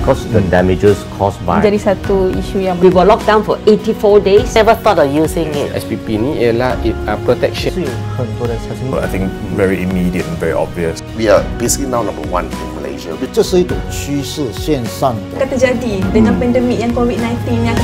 because the damages caused by. Jadi satu isu yang We were locked down for 84 days. Never thought of using it. SPP ni ialah protection. I think very immediate and very obvious. We are basically now number one in Malaysia. 这是一种趋势，线上的。 Akan terjadi dengan pandemik yang COVID-19 yang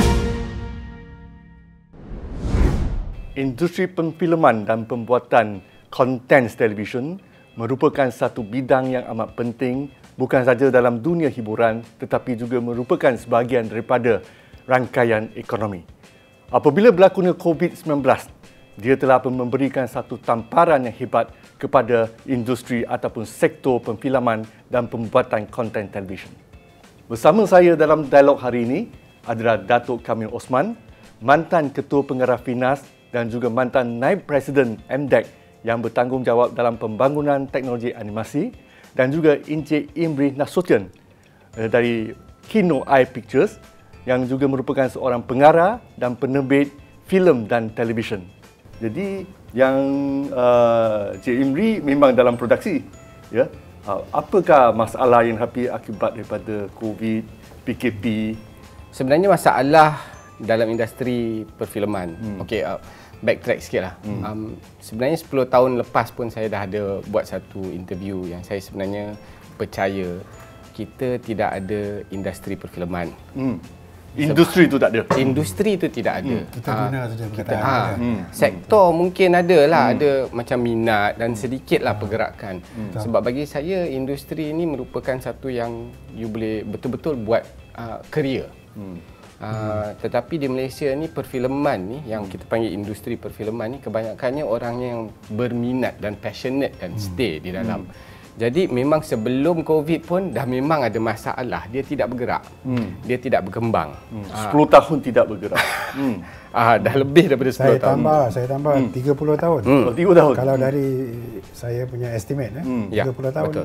Industri perfilman dan pembuatan konten televisyen merupakan satu bidang yang amat penting bukan sahaja dalam dunia hiburan tetapi juga merupakan sebahagian daripada rangkaian ekonomi. Apabila berlakunya COVID-19, dia telah memberikan satu tamparan yang hebat kepada industri ataupun sektor perfilman dan pembuatan konten televisyen. Bersama saya dalam dialog hari ini adalah Datuk Kamil Osman, mantan Ketua Pengarah Finas dan juga mantan Naib Presiden MDEC yang bertanggungjawab dalam pembangunan teknologi animasi, dan juga Encik Imri Nasution dari Kino Eye Pictures yang juga merupakan seorang pengarah dan penerbit filem dan televisyen. Jadi yang Encik Imri memang dalam produksi, ya. Apakah masalah yang dihadapi akibat daripada COVID, PKP? Sebenarnya masalah dalam industri perfilman. Okey, backtrack sikit lah. Sebenarnya 10 tahun lepas pun saya dah ada buat satu interview yang saya sebenarnya percaya kita tidak ada industri perfilman. Industri itu tak ada. Industri itu tidak ada. Kita guna saja perkataan. Sektor mungkin ada lah, ada macam minat dan sedikitlah pergerakan. Sebab bagi saya industri ini merupakan satu yang you boleh betul-betul buat career. Tetapi di Malaysia ni perfilman ni yang kita panggil industri perfilman ni kebanyakannya orang yang berminat dan passionate dan stay di dalam. Jadi memang sebelum COVID pun dah memang ada masalah, dia tidak bergerak. Dia tidak berkembang. 10 tahun tidak bergerak. Dah lebih daripada 10 tahun. Saya tambah 30 tahun. 30 tahun. Kalau dari saya punya estimate 30 tahun. Betul.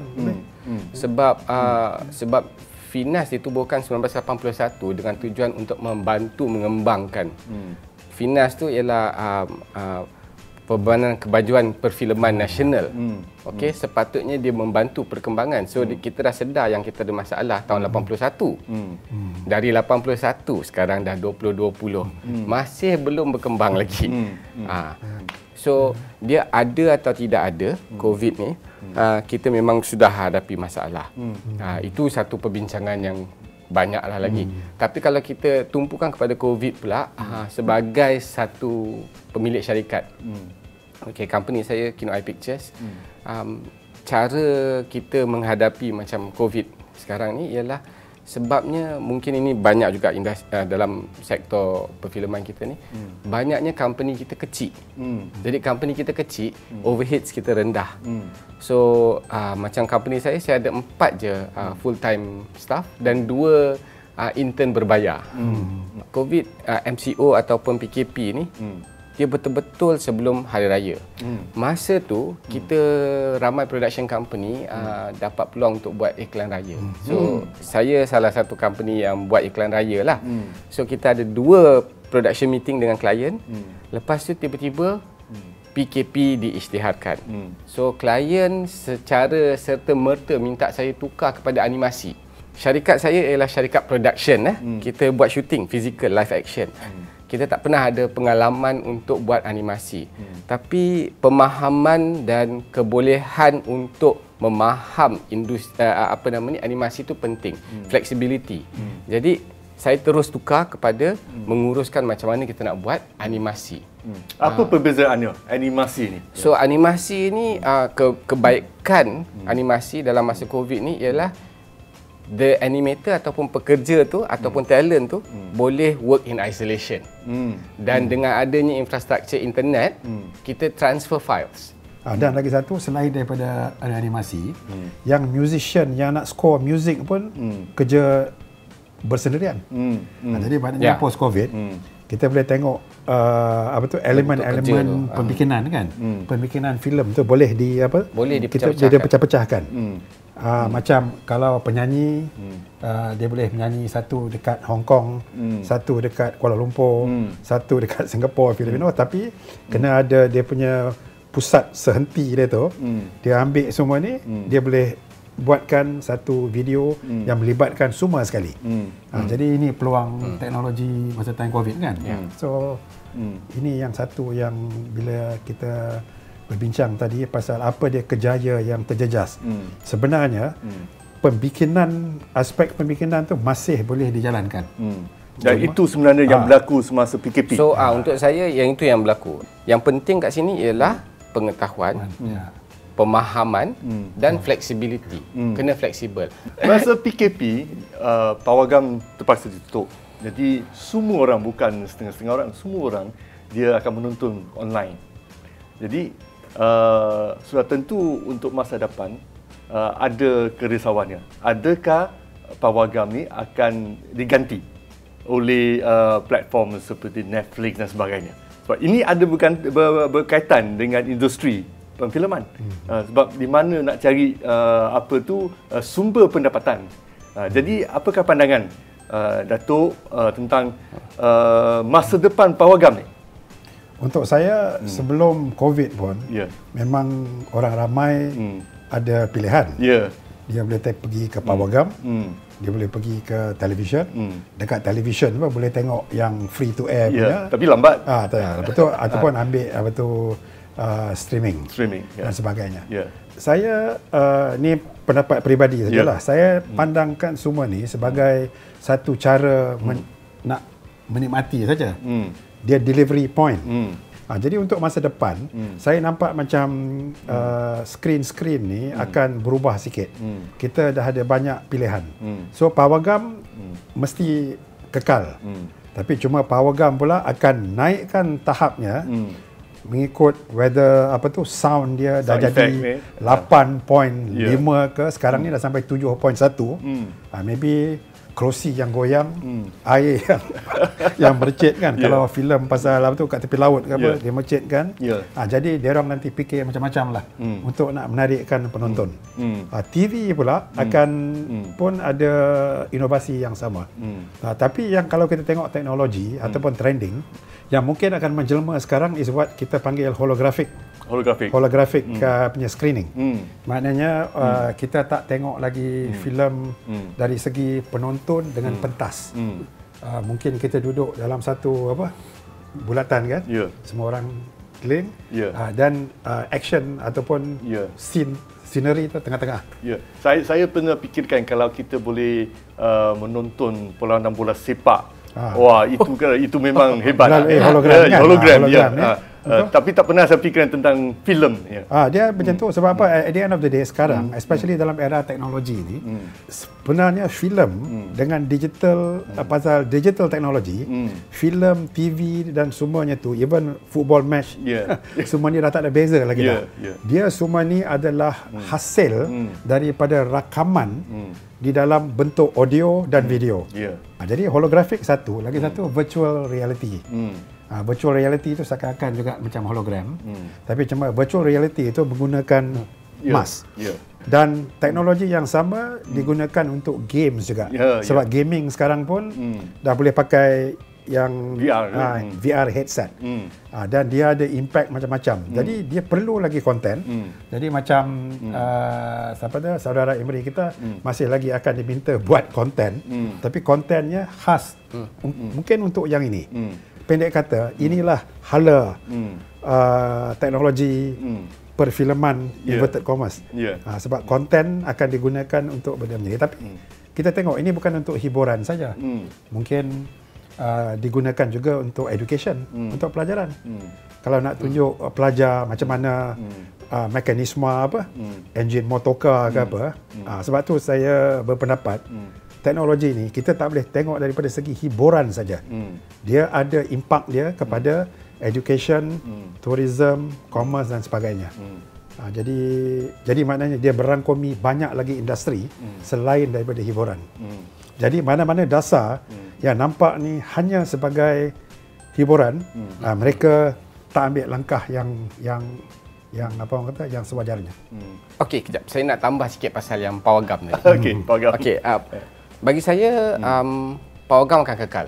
Sebab Finas ditubuhkan 1981 dengan tujuan untuk membantu mengembangkan. Finas tu ialah Perbahanan Kebajuan Perfilman Nasional. Okey, sepatutnya dia membantu perkembangan. So kita dah sedar yang kita ada masalah tahun 81. Dari 81 sekarang dah 2020. Masih belum berkembang lagi. So dia ada atau tidak ada COVID ni, kita memang sudah hadapi masalah. Itu satu perbincangan yang banyaklah lagi. Tapi kalau kita tumpukan kepada COVID pula, sebagai satu pemilik syarikat, company saya Kino Eye Pictures, cara kita menghadapi macam COVID sekarang ni ialah sebabnya mungkin ini banyak juga dalam sektor perfilman kita ni, banyaknya company kita kecil. Jadi company kita kecil, overheads kita rendah. So macam company saya ada 4 je full time staff dan 2 intern berbayar. COVID, MCO ataupun PKP ni dia betul-betul sebelum Hari Raya. Masa tu kita ramai production company dapat peluang untuk buat iklan raya. So saya salah satu company yang buat iklan raya lah. So kita ada 2 production meeting dengan klien. Lepas tu tiba-tiba PKP diisytiharkan. So klien secara serta-merta minta saya tukar kepada animasi. Syarikat saya ialah syarikat production. Kita buat shooting, physical, live action. Kita tak pernah ada pengalaman untuk buat animasi. Tapi pemahaman dan kebolehan untuk memaham industri animasi itu penting. Flexibility. Jadi saya terus tukar kepada menguruskan macam mana kita nak buat animasi. Apa perbezaannya animasi ni? So animasi ni kebaikan animasi dalam masa COVID ni ialah the animator ataupun pekerja tu ataupun talent tu boleh work in isolation. Dan dengan adanya infrastruktur internet, kita transfer files. Dan lagi satu, selain daripada animasi, yang musician yang nak score music pun kerja bersendirian. Jadi maknanya post COVID, kita boleh tengok elemen-elemen pembikinan kan. Pembikinan filem tu boleh kita pecah-pecahkan. Macam kalau penyanyi, dia boleh menyanyi satu dekat Hong Kong, satu dekat Kuala Lumpur, satu dekat Singapura, Filipina, tapi kena ada dia punya pusat sehenti dia tu. Dia ambil semua ni, dia boleh buatkan satu video yang melibatkan semua sekali. Jadi ini peluang teknologi masa time COVID kan. So ini yang satu yang bila kita berbincang tadi pasal apa dia kejaya yang terjejas. Sebenarnya aspek pembikinan tu masih boleh dijalankan. Dan itu sebenarnya yang berlaku semasa PKP. So untuk saya yang itu yang berlaku. Yang penting kat sini ialah pengetahuan, pemahaman dan flexibility. Kena fleksibel. Masa PKP, pawagam terpaksa ditutup. Jadi semua orang, bukan setengah-setengah orang, semua orang dia akan menonton online. Jadi sudah tentu untuk masa depan ada kerisauannya. Adakah pawagam ni akan diganti oleh platform seperti Netflix dan sebagainya? Sebab ini ada berkaitan dengan industri perfilman. Sebab di mana nak cari sumber pendapatan. Jadi apakah pandangan Datuk tentang masa depan pawagam ni? Untuk saya sebelum COVID pun memang orang ramai ada pilihan. Dia boleh pergi ke pawagam, dia boleh pergi ke televisyen. Dekat televisyen pun boleh tengok yang free to air punya. Tapi lambat. Betul. Ataupun ambil streaming dan sebagainya. Saya ni pendapat peribadi sajalah. Saya pandangkan semua ni sebagai satu cara nak menikmati saja. Dia delivery point. Jadi untuk masa depan, saya nampak macam screen ni akan berubah sikit. Kita dah ada banyak pilihan. So pawagam mesti kekal. Tapi cuma pawagam pula akan naikkan tahapnya mengikut whether sound dia dah jadi 8.5 ke, sekarang ni dah sampai 7.1. Maybe kerusi yang goyang, air yang mercit kan. Kalau filem pasal kat tepi laut ke apa, dia mercit kan. Jadi dia orang nanti fikir macam-macam lah untuk nak menarikkan penonton. TV pula akan pun ada inovasi yang sama. Tapi yang kalau kita tengok teknologi ataupun trending, yang mungkin akan menjelma sekarang is what kita panggil holographic punya screening. Maknanya kita tak tengok lagi filem dari segi penonton dengan pentas. Mungkin kita duduk dalam satu bulatan kan, semua orang keliling, dan action ataupun scenery tu tengah-tengah. Saya pernah fikirkan kalau kita boleh menonton perlawanan bola sepak. Wah, itu memang hebat. Hologram. Tapi tak pernah saya fikirkan tentang filem. Dia macam tu. Sebab apa? At the end of the day sekarang, especially dalam era teknologi ni, sebenarnya filem dengan digital, pasal digital teknologi, filem, TV dan semuanya tu, even football match, semuanya dah tak ada beza lagi dah. Dia semua ni adalah hasil daripada rakaman di dalam bentuk audio dan video. Jadi holographic satu, lagi satu virtual reality. Virtual reality itu seakan-akan juga macam hologram, tapi cuma virtual reality itu menggunakan mask. Dan teknologi yang sama digunakan untuk games juga. Sebab gaming sekarang pun dah boleh pakai yang VR headset. Dan dia ada impact macam-macam. Jadi dia perlu lagi konten. Jadi macam saudara Imri kita masih lagi akan diminta buat konten, tapi kontennya khas mungkin untuk yang ini. Pendek kata, inilah hala teknologi perfilman inverted commas. Sebab konten akan digunakan untuk benda ni. Tapi kita tengok ini bukan untuk hiburan saja. Mungkin digunakan juga untuk education, untuk pelajaran. Kalau nak tunjuk pelajar macam mana mekanisme enjin motorcar ke apa. Sebab tu saya berpendapat teknologi ni kita tak boleh tengok daripada segi hiburan saja. Dia ada impak dia kepada education, tourism, commerce dan sebagainya. Jadi maknanya dia berangkumi banyak lagi industri selain daripada hiburan. Jadi mana-mana dasar yang nampak ni hanya sebagai hiburan, mereka tak ambil langkah yang apa orang kata yang sewajarnya. Okey, kejap. Saya nak tambah sikit pasal yang pawagam ni. Pawagam. Okey, bagi saya pawagam akan kekal.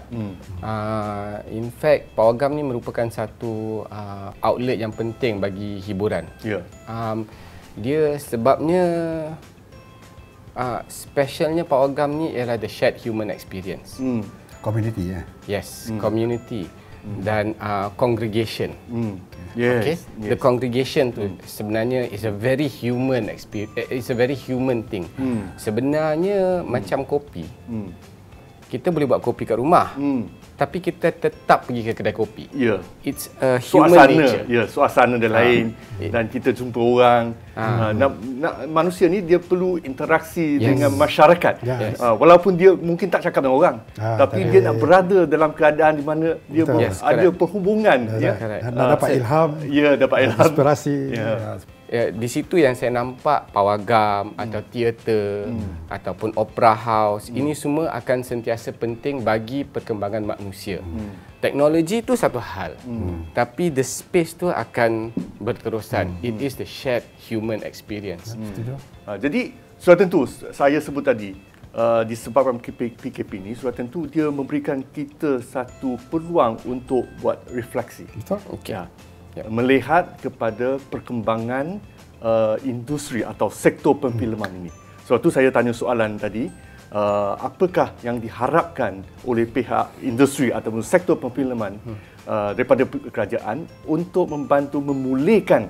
In fact, pawagam ni merupakan satu outlet yang penting bagi hiburan. Dia sebabnya Specialnya pawagam ni ialah the shared human experience. Community ya. Yes, community dan congregation. Yes, Okay, yes. the congregation tu sebenarnya is a very human experience. It's a very human thing. Sebenarnya macam kopi. Kita boleh buat kopi kat rumah. Tapi kita tetap pergi ke kedai kopi. Ya. It's a human nature. Suasana dia lain dan kita jumpa orang. Manusia ni dia perlu interaksi dengan masyarakat. Walaupun dia mungkin tak cakap dengan orang, tapi dia nak berada dalam keadaan di mana dia ada perhubungan. Nak dapat ilham. Ya, dapat ilham. Inspirasi. Di situ yang saya nampak pawagam atau teater ataupun opera house, ini semua akan sentiasa penting bagi perkembangan manusia. Teknologi itu satu hal, tapi the space tu akan berterusan. It is the shared human experience. Jadi sudah tentu saya sebut tadi disebabkan PKP ini sudah tentu dia memberikan kita satu peluang untuk buat refleksi. Betul. Okay. Melihat kepada perkembangan industri atau sektor perfilman ini. Sebab tu saya tanya soalan tadi, apakah yang diharapkan oleh pihak industri ataupun sektor perfilman daripada kerajaan untuk membantu memulihkan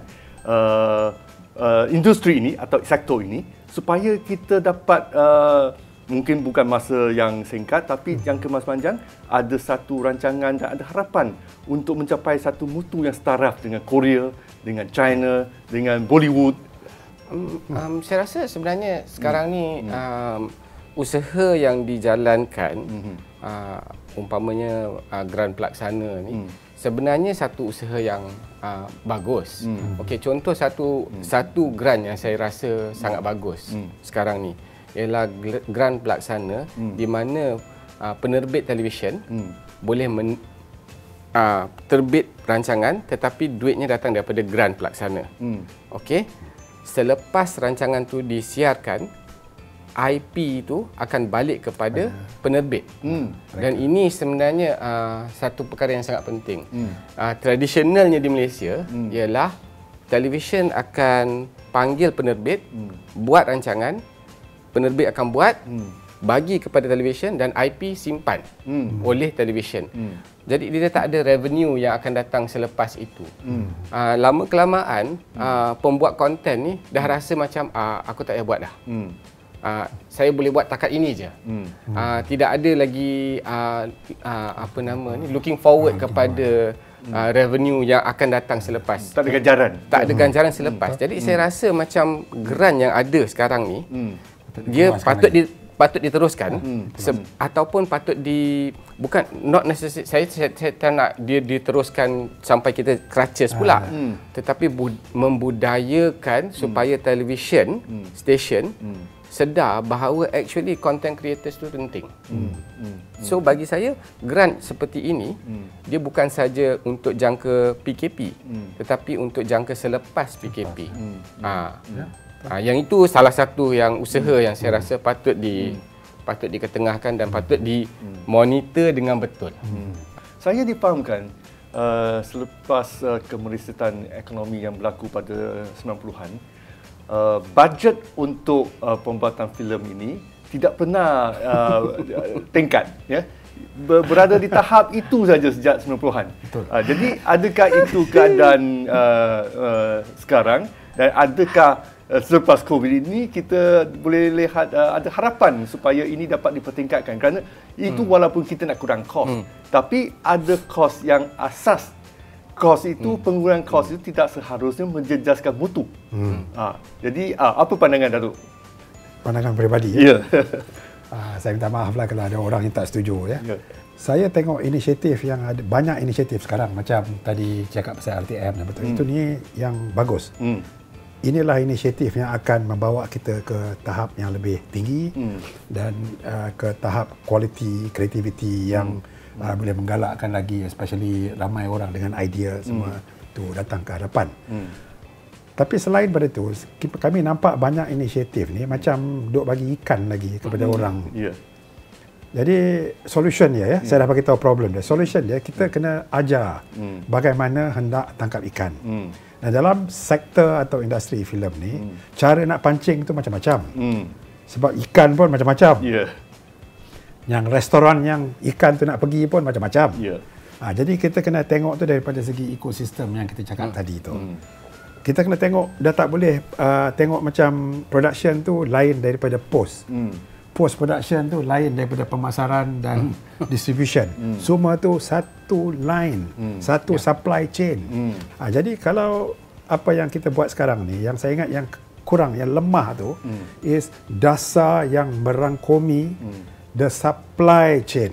industri ini atau sektor ini supaya kita dapat mungkin bukan masa yang singkat tapi yang kemaspanjang ada satu rancangan dan ada harapan untuk mencapai satu mutu yang setaraf dengan Korea, dengan China, dengan Bollywood. Saya rasa sebenarnya sekarang ni usaha yang dijalankan umpamanya Grant Pelaksana ni sebenarnya satu usaha yang bagus. Okey, contoh satu grant yang saya rasa sangat bagus sekarang ni ialah Grant Pelaksana di mana penerbit televisyen boleh terbit rancangan tetapi duitnya datang daripada Grant Pelaksana. Okey. Selepas rancangan tu disiarkan, IP itu akan balik kepada penerbit. Dan ini sebenarnya satu perkara yang sangat penting. Tradisionalnya di Malaysia ialah televisyen akan panggil penerbit, buat rancangan, penerbit akan buat, bagi kepada televisyen dan IP simpan oleh televisyen. Jadi dia tak ada revenue yang akan datang selepas itu. Lama kelamaan pembuat konten ni dah rasa macam aku tak payah buat dah. Saya boleh buat takat ini je. Tidak ada lagi looking forward kepada revenue yang akan datang selepas. Tak ada ganjaran. Tak ada ganjaran selepas. Jadi saya rasa macam grant yang ada sekarang ni dia patut diteruskan ataupun patut bukan not necessary saya tak nak dia diteruskan sampai kita crutches pula tetapi membudayakan supaya television station sedar bahawa actually content creators tu penting. So bagi saya grant seperti ini dia bukan saja untuk jangka PKP tetapi untuk jangka selepas PKP. Yang itu salah satu yang usaha yang saya rasa patut diketengahkan dan patut dimonitor dengan betul. Saya difahamkan selepas kemerosotan ekonomi yang berlaku pada 90-an, bajet untuk pembuatan filem ini tidak pernah tingkat, ya. Berada di tahap itu saja sejak 90-an. Jadi adakah itu keadaan sekarang dan adakah selepas COVID ini kita boleh lihat ada harapan supaya ini dapat dipertingkatkan kerana itu walaupun kita nak kurang kos tapi ada kos yang asas. Kos itu pengurangan kos itu tidak seharusnya menjejaskan mutu. Jadi apa pandangan Datuk? Pandangan peribadi ya. Saya minta maaf lah kalau ada orang yang tak setuju ya. Saya tengok inisiatif yang ada, banyak inisiatif sekarang macam tadi cakap pasal RTM dan betul. Itu ni yang bagus. Inilah inisiatif yang akan membawa kita ke tahap yang lebih tinggi dan ke tahap kualiti, kreativiti yang boleh menggalakkan lagi, especially ramai orang dengan idea semua tu datang ke hadapan. Tapi selain daripada itu, kami nampak banyak inisiatif ni macam duk bagi ikan lagi kepada orang. Jadi solution dia ya, saya dah bagi tahu problem dia. Solution dia kita kena ajar bagaimana hendak tangkap ikan. Dan dalam sektor atau industri filem ni, cara nak pancing tu macam-macam. Sebab ikan pun macam-macam. Ya. Yang restoran yang ikan tu nak pergi pun macam-macam. Ya. Jadi kita kena tengok tu daripada segi ekosistem yang kita cakap tadi tu. Kita kena tengok, dah tak boleh tengok macam production tu lain daripada post. Post production tu lain daripada pemasaran dan distribution. Semua tu satu line, satu supply chain. Jadi kalau apa yang kita buat sekarang ni, yang saya ingat yang kurang, yang lemah tu is dasar yang merangkumi the supply chain.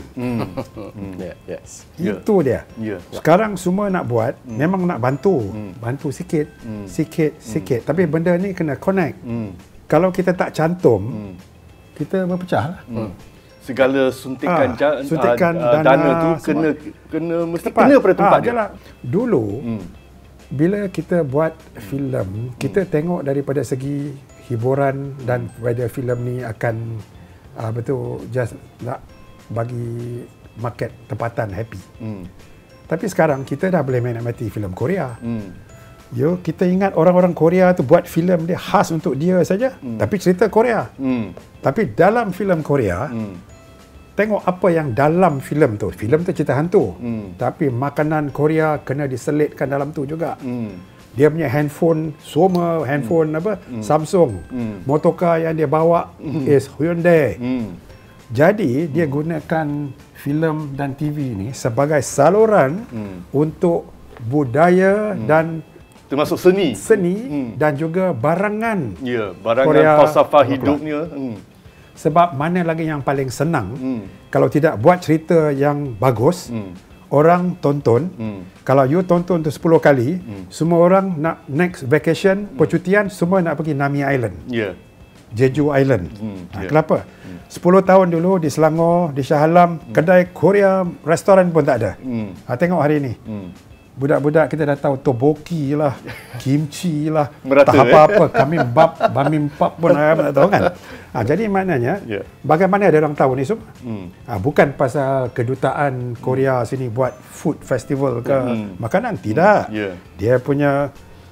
Yes. Itu dia. Sekarang semua nak buat, memang nak bantu. Bantu sikit, sikit. Tapi benda ni kena connect. Kalau kita tak cantum, kita berpecah lah. Segala suntikan, dana dana tu kena mesti kena pada tempat dia. Dulu, bila kita buat filem, kita tengok daripada segi hiburan dan whether filem ni akan betul just nak bagi market tempatan happy. Tapi sekarang kita dah boleh menikmati filem Korea. Kita ingat orang-orang Korea tu buat filem dia khas untuk dia saja, tapi cerita Korea. Tapi dalam filem Korea, tengok apa yang dalam filem tu. Filem tu cerita hantu, tapi makanan Korea kena diselitkan dalam tu juga. Dia punya handphone, semua handphone Samsung. Motorcar yang dia bawa is Hyundai. Jadi dia gunakan filem dan TV ni sebagai saluran untuk budaya dan termasuk seni dan juga barangan. Ya, barangan Korea, falsafah hidupnya. Sebab mana lagi yang paling senang kalau tidak buat cerita yang bagus, orang tonton. Kalau you tonton tu 10 kali, semua orang nak next vacation, percutian, semua nak pergi Nami Island. Jeju Island. Kenapa? 10 tahun dulu di Selangor, di Shah Alam, kedai Korea, restoran pun tak ada. Tengok hari ni. Budak-budak kita dah tahu tteokbokki lah, kimchi lah, tak apa-apa, bamimbap pun tak tahu kan. Jadi maknanya, bagaimana ada orang tahu ni semua? Bukan pasal kedutaan Korea sini buat food festival ke makanan, tidak. Dia punya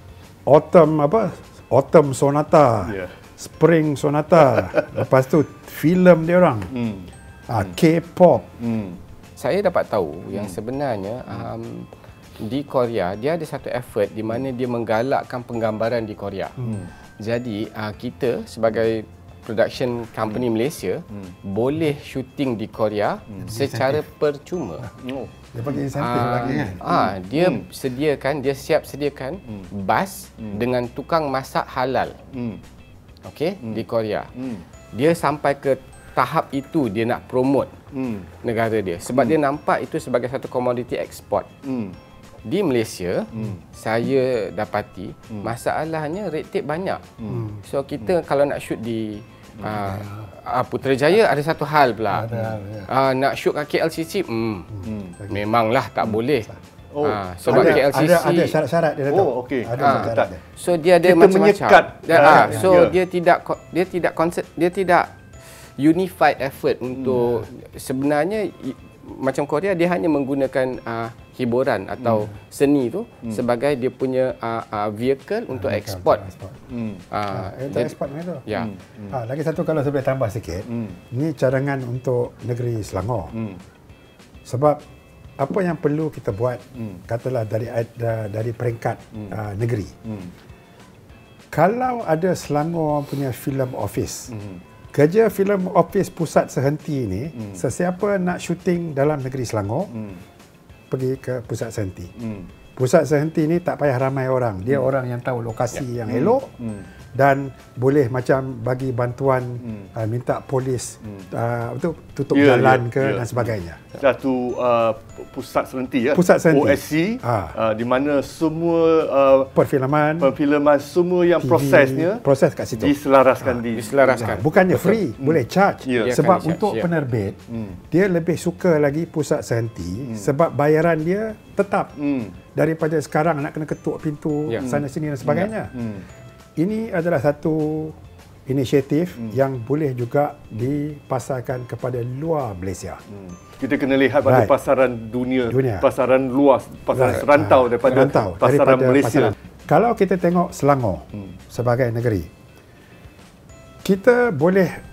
autumn sonata, spring sonata, lepas tu filem dia orang, K-pop. Saya dapat tahu yang sebenarnya di Korea dia ada satu effort di mana dia menggalakkan penggambaran di Korea. Jadi kita sebagai production company Malaysia boleh syuting di Korea secara percuma. Dia bagi insentif lagi kan. Dia siap sediakan bas dengan tukang masak halal. Okey, di Korea. Dia sampai ke tahap itu dia nak promote negara dia sebab dia nampak itu sebagai satu komoditi ekspor. Di Malaysia, saya dapati masalahnya red tape banyak. So kita kalau nak shoot di Putrajaya ada satu hal pula. Nak shoot kat KLCC, memanglah tak boleh. Sebab KLCC ada syarat-syarat dia tahu. Ada syarat dia. So dia ada macam-macam. Dia tidak unified effort untuk sebenarnya macam Korea dia hanya menggunakan hiburan atau seni tu sebagai dia punya vehicle untuk ekspor. Untuk ekspor macam tu. Ya. Lagi satu kalau saya boleh tambah sikit, ni cadangan untuk negeri Selangor. Sebab apa yang perlu kita buat, katalah dari peringkat negeri. Kalau ada Selangor punya film office, kerja filem office pusat sehenti ni, sesiapa nak syuting dalam negeri Selangor, pergi ke pusat sehenti. Pusat sehenti ni tak payah ramai orang. Dia orang yang tahu lokasi yang elok dan boleh macam bagi bantuan, minta polis tutup jalan dan sebagainya. Satu pusat sehenti Pusat sehenti. OSC di mana semua perfilman semua yang proses kat situ diselaraskan. Bukannya free, boleh charge. Sebab charge, untuk penerbit dia lebih suka lagi pusat sehenti sebab bayaran dia tetap daripada sekarang nak kena ketuk pintu sana sini dan sebagainya. Ini adalah satu inisiatif yang boleh juga dipasarkan kepada luar Malaysia. Kita kena lihat pada pasaran dunia, pasaran luas, pasaran rantau daripada pasaran Malaysia. Kalau kita tengok Selangor sebagai negeri, kita boleh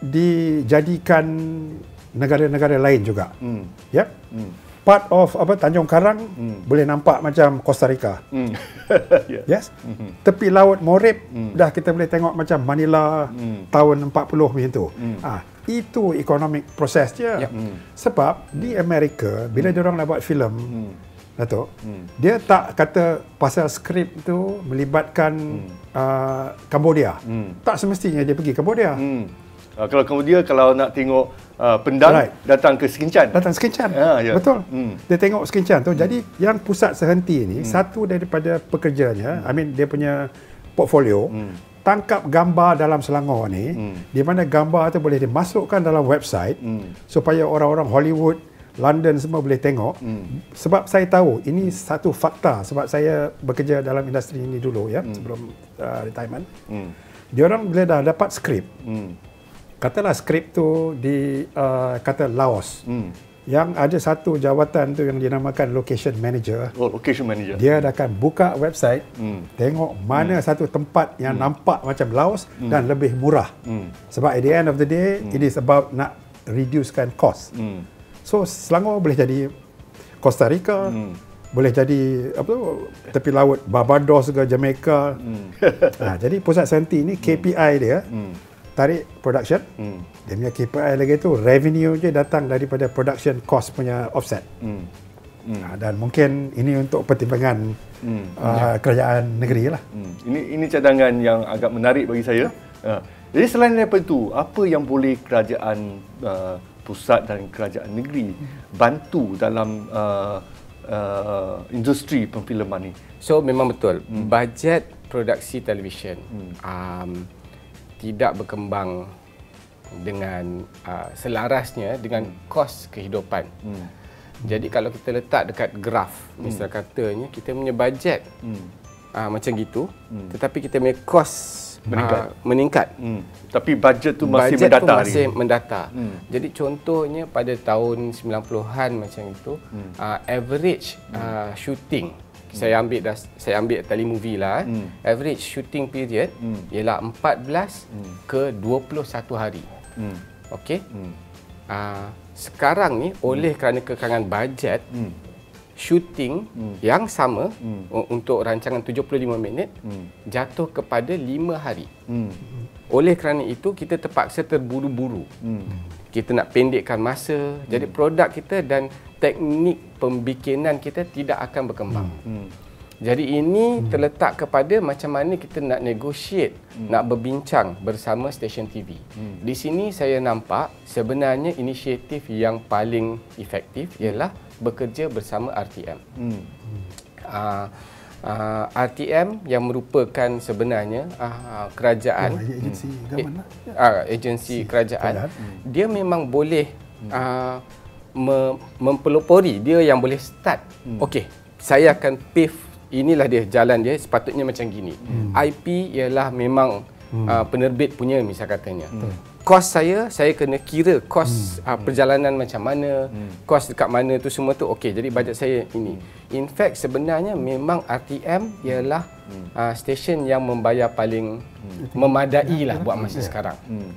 dijadikan negara-negara lain juga. Ya. Part of Tanjung Karang boleh nampak macam Costa Rica. Yes. Tepi laut Morib dah kita boleh tengok macam Manila tahun 40 macam tu. Itu economic proses dia. Sebab di Amerika bila diorang nak buat filem, Datuk, dia tak kata pasal skrip tu melibatkan Cambodia. Tak semestinya dia pergi Cambodia. Kalau Cambodia, kalau nak tengok Pendang, datang ke Skincan. Datang Skincan. Betul. Dia tengok Skincan tu. Jadi yang pusat sehenti ni, satu daripada pekerjanya, dia punya portfolio, tangkap gambar dalam Selangor ni, di mana gambar tu boleh dimasukkan dalam website supaya orang-orang Hollywood, London semua boleh tengok. Sebab saya tahu ini satu fakta, sebab saya bekerja dalam industri ini dulu ya, sebelum retirement. Diorang bila dah dapat skrip, katalah skrip tu di kata Laos, yang ada satu jawatan tu yang dinamakan location manager. Location manager. Dia akan buka website, tengok mana satu tempat yang nampak macam Laos dan lebih murah. Sebab at the end of the day, it is about nak reducekan cost. So Selangor boleh jadi Costa Rica, boleh jadi tepi laut Barbados ke Jamaica. Jadi pusat sehenti ni KPI dia tarik production. Dia punya KPI lagi tu revenue je datang daripada production cost punya offset. Dan mungkin ini untuk pertimbangan kerajaan negeri lah. Ini cadangan yang agak menarik bagi saya. Jadi selain daripada itu, apa yang boleh kerajaan pusat dan kerajaan negeri bantu dalam industri perfilman ni? So memang betul, bajet produksi televisyen tidak berkembang dengan selarasnya dengan kos kehidupan. Jadi kalau kita letak dekat graf, misal katanya kita punya bajet macam gitu, tetapi kita punya kos meningkat. Tapi bajet tu masih mendata. Jadi contohnya pada tahun 90-an macam itu, average shooting, saya ambil telemovie lah, average shooting period ialah 14 ke 21 hari. Okey. Sekarang ni oleh kerana kekangan bajet, shooting yang sama untuk rancangan 75 minit jatuh kepada 5 hari. Oleh kerana itu kita terpaksa terburu-buru. Kita nak pendekkan masa. Jadi produk kita dan teknik pembikinan kita tidak akan berkembang. Jadi ini terletak kepada macam mana kita nak negotiate, nak berbincang bersama stesen TV. Di sini saya nampak sebenarnya inisiatif yang paling efektif ialah bekerja bersama RTM. RTM yang merupakan sebenarnya kerajaan, agensi kerajaan, dia memang boleh mempelopori, dia yang boleh start. Okey, saya akan pave, inilah dia jalan dia, sepatutnya macam gini. IP ialah memang penerbit punya, misal katanya. Kos saya kena kira kos perjalanan macam mana, kos dekat mana tu semua tu. Okey, jadi bajet saya ini. In fact sebenarnya memang RTM ialah stesen yang membayar paling memadai lah buat masa sekarang.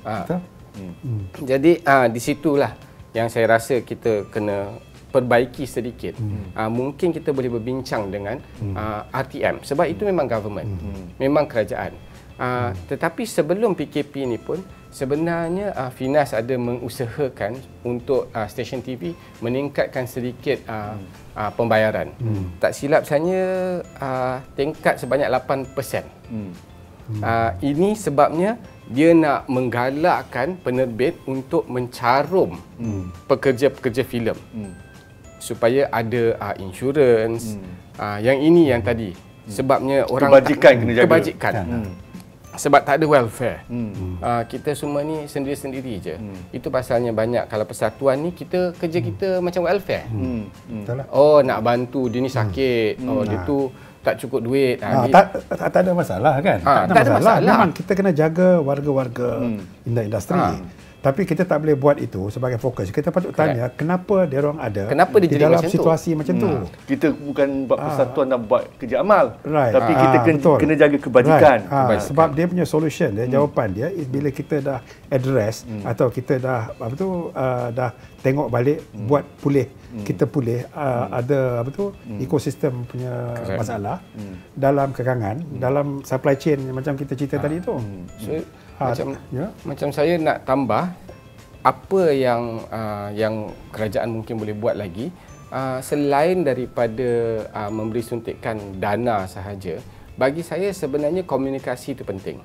Jadi di situlah yang saya rasa kita kena perbaiki sedikit. Mungkin kita boleh berbincang dengan RTM sebab itu memang government, memang kerajaan. Tetapi sebelum PKP ni pun sebenarnya Finas ada mengusahakan untuk stesen TV meningkatkan sedikit pembayaran. Tak silap saya tingkat sebanyak 8%. Ini sebabnya dia nak menggalakkan penerbit untuk mencarum pekerja-pekerja filem supaya ada insurans. Yang ini yang tadi sebabnya orang kebajikan kena jaga. Kebajikan. Sebab tak ada welfare. Kita semua ni sendiri-sendiri je. Itu pasalnya banyak kalau persatuan ni kita kerja kita macam welfare. Oh nak bantu dia ni sakit. Dia tu tak cukup duit. Tak ada masalah kan? Tak ada masalah. Memang kita kena jaga warga-warga industri. Tapi kita tak boleh buat itu sebagai fokus. Kita patut tanya kenapa dia orang ada dia di jadi dalam macam situasi macam tu. Kita bukan buat persatuan dan buat kerja amal. Right. Tapi kita kena jaga kebajikan. Right. Sebab dia punya solution dia, jawapan dia is bila kita dah address atau kita dah dah tengok balik buat pulih kita pulih ada ekosistem punya masalah dalam kekangan, dalam supply chain macam kita cerita tadi tu. So, macam saya nak tambah apa yang kerajaan mungkin boleh buat lagi selain daripada memberi suntikan dana sahaja. Bagi saya sebenarnya komunikasi itu penting.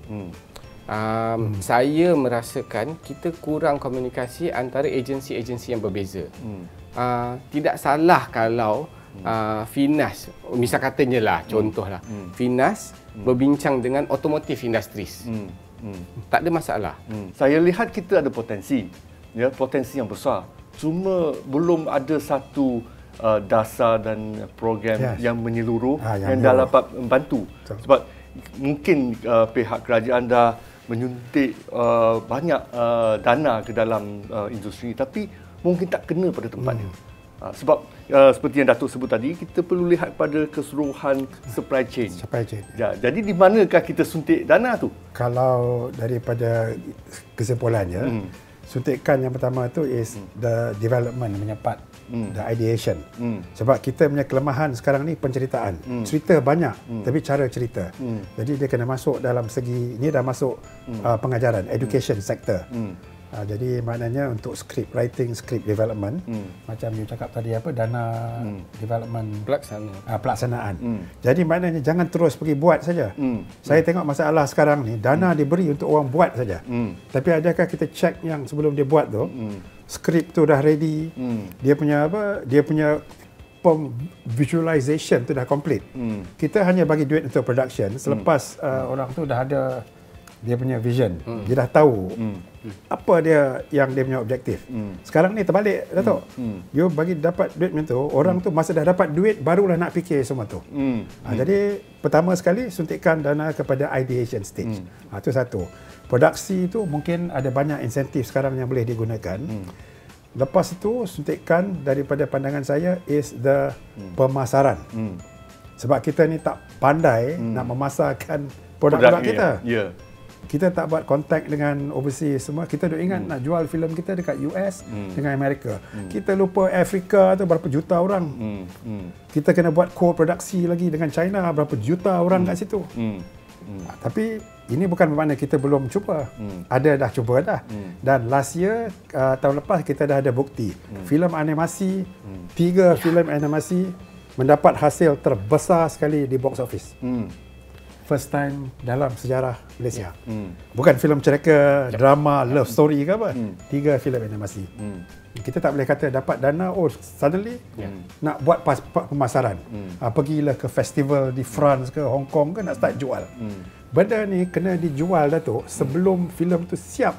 Saya merasakan kita kurang komunikasi antara agensi-agensi yang berbeza. Tidak salah kalau Finas, misal katanya lah, contohlah, Finas berbincang dengan Automotive Industries. Tak ada masalah. Saya lihat kita ada potensi, potensi yang besar. Cuma belum ada satu dasar dan program yang menyeluruh yang dah dapat membantu. Sebab mungkin pihak kerajaan dah menyuntik banyak dana ke dalam industri, tapi mungkin tak kena pada tempatnya. Sebab seperti yang Datuk sebut tadi, kita perlu lihat pada keseluruhan supply chain. Jadi di manakah kita suntik dana tu? Kalau daripada kesimpulannya, suntikan yang pertama tu is the development punya part, the ideation. Sebab kita punya kelemahan sekarang ni penceritaan. Cerita banyak, tapi cara cerita. Jadi dia kena masuk dalam segi, ini dah masuk pengajaran, education sector. Jadi maknanya untuk script writing, script development, macam you cakap tadi dana development pelaksanaan. Jadi maknanya jangan terus pergi buat saja. Saya tengok masalah sekarang ni, dana diberi untuk orang buat saja. Tapi adakah kita check yang sebelum dia buat tu, skrip tu dah ready, dia punya visualization tu dah complete. Kita hanya bagi duit untuk production selepas orang tu dah ada dia punya vision. Dia dah tahu apa dia yang dia punya objektif. Sekarang ni terbalik, Datuk. You bagi dapat duit macam tu, orang tu masa dah dapat duit barulah nak fikir semua tu. Jadi pertama sekali suntikan dana kepada ideation stage. Itu satu. Produksi tu mungkin ada banyak insentif sekarang yang boleh digunakan. Lepas itu suntikan daripada pandangan saya is the pemasaran. Sebab kita ni tak pandai nak memasarkan produk-produk kita. Kita tak buat kontak dengan overseas semua. Kita duk ingat nak jual filem kita dekat US dengan Amerika. Kita lupa Afrika tu berapa juta orang. Kita kena buat co-produksi lagi dengan China, berapa juta orang kat situ. Tapi ini bukan bermakna kita belum cuba. Ada dah cuba dah. Dan last year, tahun lepas kita dah ada bukti. Filem animasi, 3 filem animasi mendapat hasil terbesar sekali di box office. First time dalam sejarah Malaysia. Bukan filem cerita, drama, love story ke apa. 3 filem animasi. Kita tak boleh kata dapat dana, suddenly nak buat pemasaran. Pergilah ke festival di France ke Hong Kong ke nak start jual. Benda ni kena dijual Datuk sebelum filem tu siap.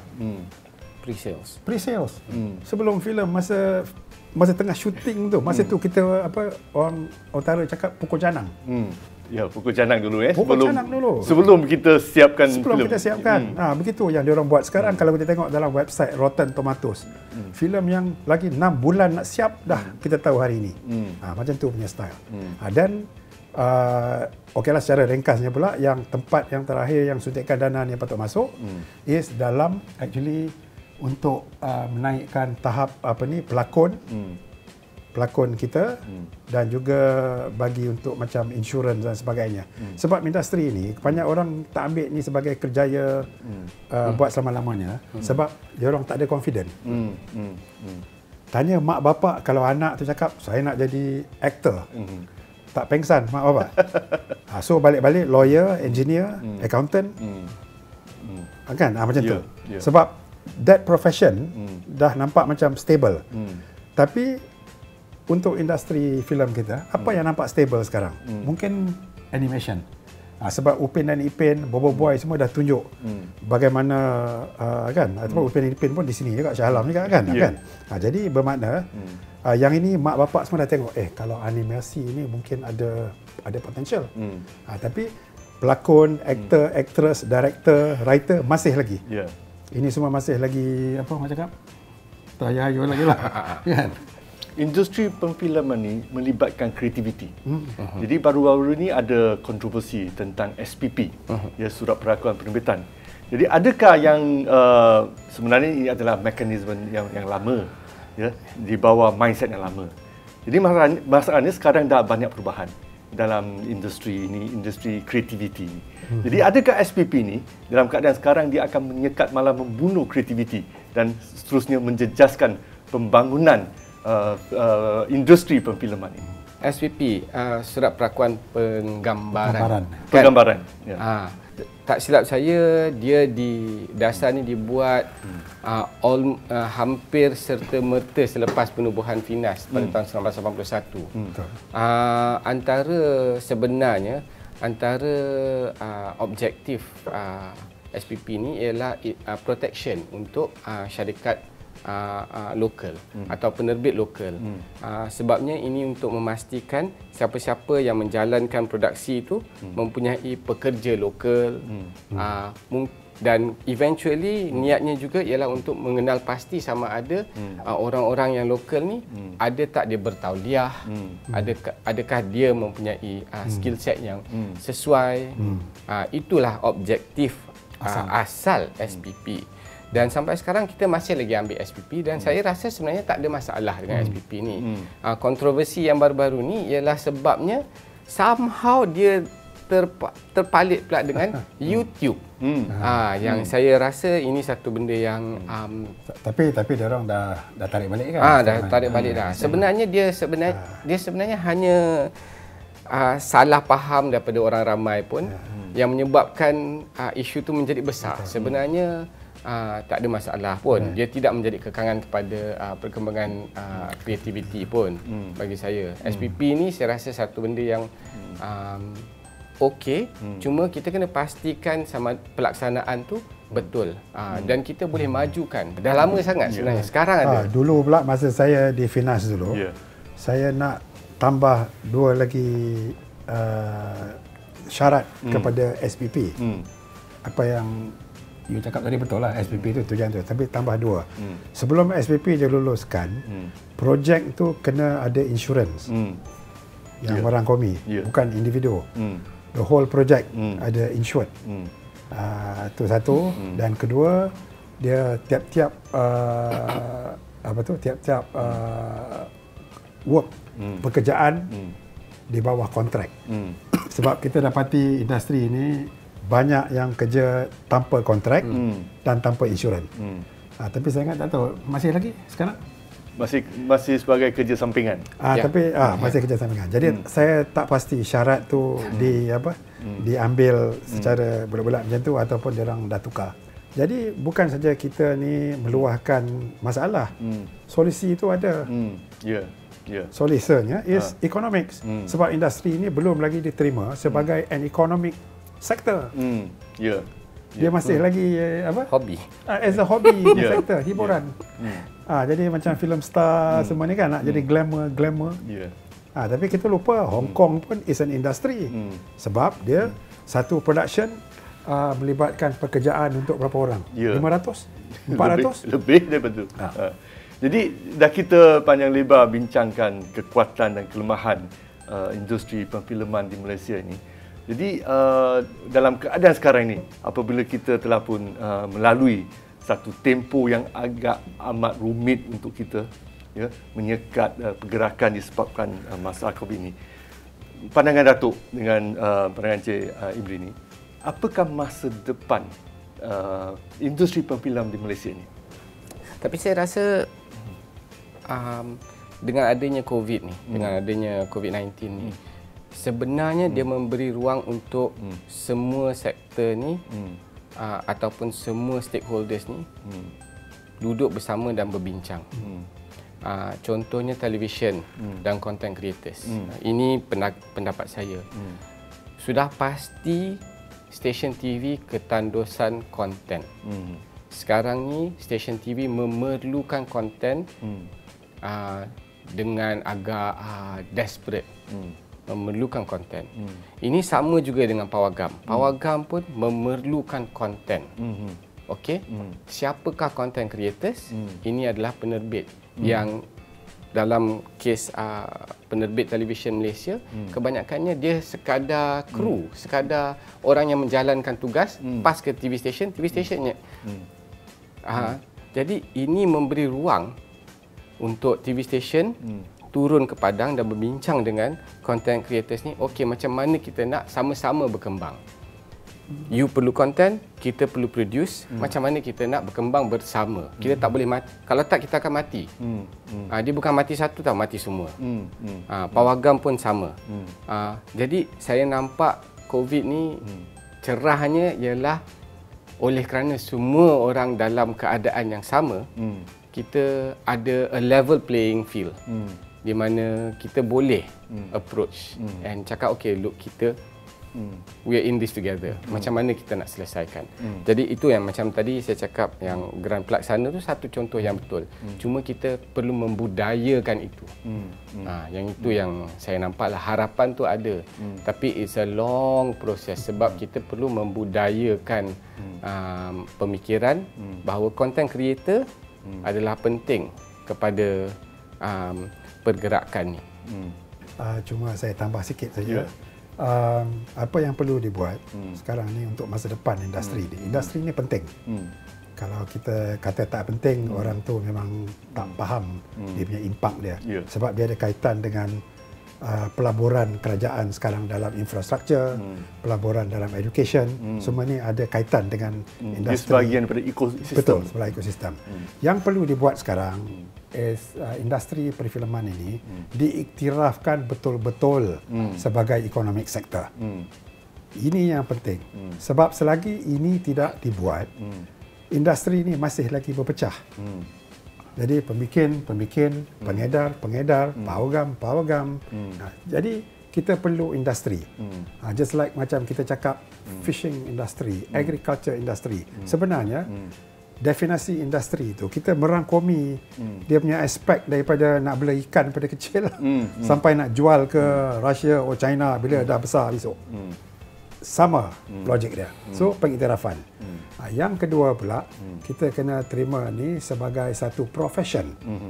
Pre-sales. Sebelum filem masa tengah syuting tu, masa tu kita orang utara cakap pukul canang. Pukul canang dulu Sebelum kita siapkan filem. Kita siapkan. Begitu yang diorang buat sekarang. Kalau kita tengok dalam website Rotten Tomatoes, filem yang lagi 6 bulan nak siap dah kita tahu hari ini. Macam tu punya style. Dan okeylah secara ringkasnya pula, yang tempat yang terakhir yang suntikan dana ni patut masuk is dalam actually untuk menaikkan tahap pelakon kita dan juga bagi untuk macam insurans dan sebagainya. Sebab industri ni banyak orang tak ambil ni sebagai kerjaya buat selama-lamanya sebab dia orang tak ada confident. Tanya mak bapak kalau anak tu cakap saya nak jadi aktor. Tak pengsan mak bapak. So balik-balik lawyer, engineer, accountant. Kan macam tu. Sebab that profession dah nampak macam stable. Tapi untuk industri filem kita, apa yang nampak stable sekarang? Mungkin animation. Sebab Upin dan Ipin, Bobo Boy semua dah tunjuk bagaimana ataupun Upin dan Ipin pun di sini juga, Shah Alam juga kan. Jadi bermakna yang ini mak bapak semua dah tengok, kalau animasi ini mungkin ada potential. Tapi pelakon, aktor, actress, director, writer masih lagi. Ini semua masih lagi apa orang cakap? Terhayu-hayu lagi lah. Kan? Industri perfilman ni melibatkan kreativiti. Jadi baru-baru ni ada kontroversi tentang SPP, ya, Surat Perakuan Penerbitan. Jadi adakah yang sebenarnya ini adalah mekanisme yang lama, ya, di bawah mindset yang lama. Jadi masalahnya sekarang dah banyak perubahan dalam industri ini, industri kreativiti ini. Jadi adakah SPP ni dalam keadaan sekarang dia akan menyekat, malah membunuh kreativiti dan seterusnya menjejaskan pembangunan industri perfilman ini? SPP, Surat Perakuan Penggambaran. Penggambaran. Ya. Tak silap saya, dia di dasar ni dibuat hampir serta-merta selepas penubuhan FINAS pada tahun 1981. Sebenarnya antara objektif SPP ni ialah protection untuk syarikat lokal atau penerbit lokal. Sebabnya ini untuk memastikan siapa-siapa yang menjalankan produksi itu mempunyai pekerja lokal, dan eventually niatnya juga ialah untuk mengenal pasti sama ada orang-orang yang lokal ni ada tak dia bertauliah, adakah dia mempunyai skill set yang sesuai. Itulah objektif asal SPP. Dan sampai sekarang kita masih lagi ambil SPP dan saya rasa sebenarnya tak ada masalah dengan SPP ni. Kontroversi yang baru-baru ni ialah sebabnya somehow dia terpalit pula dengan YouTube. Yang saya rasa ini satu benda yang tapi dia orang dah tarik balik kan? Dah tarik balik dah. Sebenarnya dia sebenarnya hanya salah faham daripada orang ramai pun yang menyebabkan isu tu menjadi besar. Sebenarnya tak ada masalah pun. Dia tidak menjadi kekangan kepada perkembangan kreativiti pun bagi saya. SPP ni saya rasa satu benda yang okey, cuma kita kena pastikan sama pelaksanaan tu betul. Dan kita boleh majukan. Dah lama sangat sebenarnya. Sekarang ada. Dulu pula masa saya di FINAS dulu, saya nak tambah 2 lagi syarat kepada SPP. Apa yang you cakap tadi betul lah, SPP itu tujuan tu, tapi tambah 2. Sebelum SPP diluluskan, projek tu kena ada insurans yang merangkumi, bukan individu. The whole project ada insured. Itu satu. Dan kedua, dia tiap-tiap work, pekerjaan di bawah kontrak. Sebab kita dapati industri ini banyak yang kerja tanpa kontrak dan tanpa insurans. Tapi saya ingat tak tahu, masih lagi sekarang? Masih sebagai kerja sampingan. Tapi masih kerja sampingan. Jadi saya tak pasti syarat tu diambil secara bulat-bulat macam tu ataupun dia orang dah tukar. Jadi bukan saja kita ni meluahkan masalah. Solusi itu ada. Solusinya is economics. Sebab industri ini belum lagi diterima sebagai an economic sector. Dia masih lagi hobi. As a hobby sector, hiburan. Jadi macam film star semua ni kan nak jadi glamour. Tapi kita lupa Hong Kong pun is an industry. Sebab dia satu production melibatkan pekerjaan untuk berapa orang? 500? 400? Lebih daripada itu. Jadi dah kita panjang lebar bincangkan kekuatan dan kelemahan industri perfilman di Malaysia ini. Jadi dalam keadaan sekarang ini, apabila kita telah pun melalui satu tempoh yang agak amat rumit untuk kita, ya, menyekat pergerakan disebabkan masalah COVID ini, pandangan Datuk dengan pandangan Encik Imri ini, apakah masa depan industri perfilman di Malaysia ini? Tapi saya rasa dengan adanya COVID ni, dengan adanya COVID-19 ni, sebenarnya dia memberi ruang untuk semua sektor ni ataupun semua stakeholders ni duduk bersama dan berbincang. Contohnya television dan content creators. Ini pendapat saya. Sudah pasti stesen TV ketandusan konten. Sekarang ni stesen TV memerlukan konten dengan agak desperate. Memerlukan konten. Ini sama juga dengan Pawagam. Pawagam pun memerlukan konten. okey, siapakah content creators? Ini adalah penerbit yang dalam kes penerbit televisyen Malaysia, kebanyakannya dia sekadar kru, sekadar orang yang menjalankan tugas, pas ke TV stationnya. Jadi ini memberi ruang untuk TV station turun ke padang dan berbincang dengan content creators ni, okey, macam mana kita nak sama-sama berkembang. You perlu content, kita perlu produce, macam mana kita nak berkembang bersama. Kita tak boleh mati. Kalau tak, kita akan mati. Dia bukan mati satu tau, mati semua. Pawagam pun sama. Jadi saya nampak COVID ni cerahnya ialah oleh kerana semua orang dalam keadaan yang sama, kita ada a level playing field di mana kita boleh approach and cakap, okay, look, kita we are in this together. Macam mana kita nak selesaikan. Jadi itu yang macam tadi saya cakap, yang Grand Pelaksana tu satu contoh yang betul. Cuma kita perlu membudayakan itu. Yang itu yang saya nampak lah, harapan tu ada. Tapi it's a long process sebab kita perlu membudayakan pemikiran bahawa content creator adalah penting kepada pergerakan ni. Cuma saya tambah sikit saja. Apa yang perlu dibuat sekarang ni untuk masa depan industri ni. Industri ni penting. Kalau kita kata tak penting, orang tu memang tak faham dia punya impak dia. Sebab dia ada kaitan dengan pelaburan kerajaan sekarang dalam infrastruktur, pelaburan dalam education, semua ni ada kaitan dengan industri. Dia sebahagian daripada ekosistem. Betul, sebagai ekosistem. Yang perlu dibuat sekarang is industri perfilman ini diiktirafkan betul-betul sebagai economic sector. Ini yang penting. Sebab selagi ini tidak dibuat, industri ini masih lagi berpecah. Jadi pembikin, pengedar, pawagam. Jadi kita perlu industri. Just like macam kita cakap fishing industry, agriculture industry. Sebenarnya definisi industri itu kita merangkumi dia punya aspek daripada nak bela ikan pada kecil sampai nak jual ke Russia atau China bila dah besar besok. Sama logik dia. So pengiktirafan. Yang kedua pula, kita kena terima ni sebagai satu profession.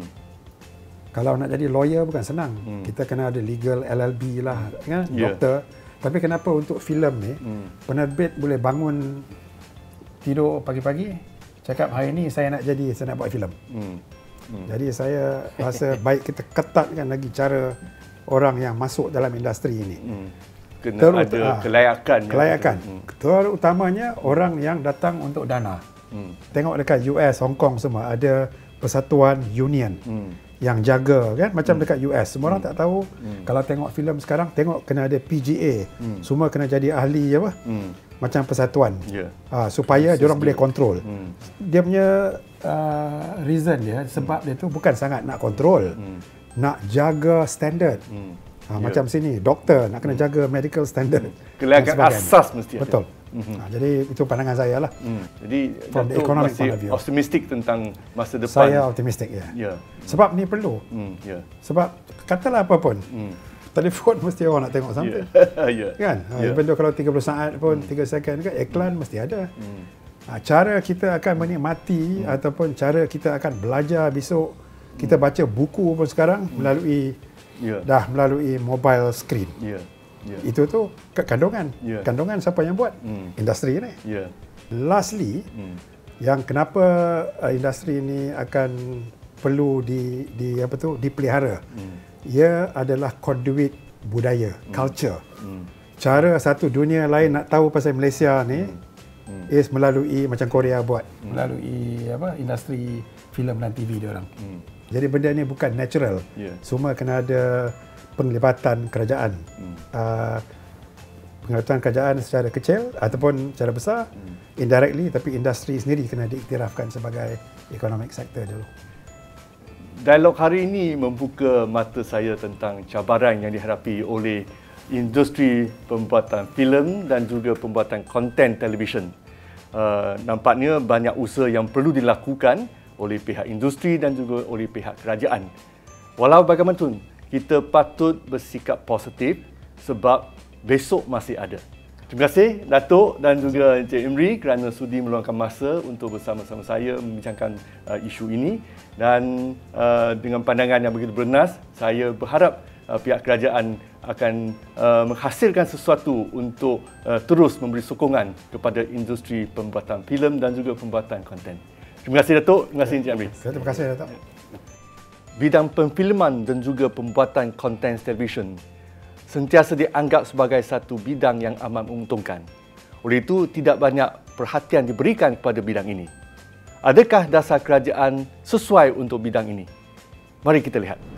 Kalau nak jadi lawyer bukan senang. Kita kena ada legal LLB lah, kan? Doktor. Tapi kenapa untuk filem ni, penerbit boleh bangun tidur pagi-pagi, cakap hari ni saya nak buat filem. Jadi saya rasa baik kita ketatkan lagi cara orang yang masuk dalam industri ini. Kena ada kelayakan. Terutamanya orang yang datang untuk dana. Tengok dekat US, Hong Kong semua ada persatuan union yang jaga, kan, macam dekat US. Semua orang tak tahu. Kalau tengok filem sekarang, tengok kena ada PGA. Semua kena jadi ahli apa? Macam persatuan. Supaya dia orang boleh kontrol. Dia punya reason dia, sebab dia tu bukan sangat nak kontrol, nak jaga standard. Macam sini, doktor nak kena jaga medical standard. Kelayakan asas mesti ada. Betul. Jadi itu pandangan saya lah. Jadi from the economic point of view, optimistic tentang masa depan. Saya optimistic, ya. Sebab ni perlu. Sebab katalah apa pun, telefon mesti orang nak tengok sampai. Kan? Even though kalau 30 saat pun 3 second kan, iklan mesti ada. Cara kita akan menikmati ataupun cara kita akan belajar besok, kita baca buku pun sekarang melalui melalui mobile screen. Itu tu kandungan. Kandungan siapa yang buat? Industri ni. Lastly, yang kenapa industri ni akan perlu dipelihara. Ia adalah conduit budaya, culture. Cara satu dunia lain nak tahu pasal Malaysia ni is melalui macam Korea buat, melalui industri filem dan TV dia orang. Jadi benda ni bukan natural. Semua kena ada penglibatan kerajaan. Penglibatan kerajaan secara kecil ataupun secara besar, indirectly, tapi industri sendiri kena diiktirafkan sebagai economic sector dulu. Dialog hari ini membuka mata saya tentang cabaran yang dihadapi oleh industri pembuatan filem dan juga pembuatan konten televisyen. Nampaknya banyak usaha yang perlu dilakukan oleh pihak industri dan juga oleh pihak kerajaan. Walau bagaimanapun, kita patut bersikap positif sebab besok masih ada. Terima kasih Datuk dan juga Encik Imri kerana sudi meluangkan masa untuk bersama-sama saya membincangkan isu ini, dan dengan pandangan yang begitu bernas, saya berharap pihak kerajaan akan menghasilkan sesuatu untuk terus memberi sokongan kepada industri pembuatan filem dan juga pembuatan konten. Terima kasih Datuk, terima kasih Encik Amri. Terima kasih Datuk. Bidang perfilman dan juga pembuatan konten televisyen sentiasa dianggap sebagai satu bidang yang amat menguntungkan. Oleh itu, tidak banyak perhatian diberikan kepada bidang ini. Adakah dasar kerajaan sesuai untuk bidang ini? Mari kita lihat.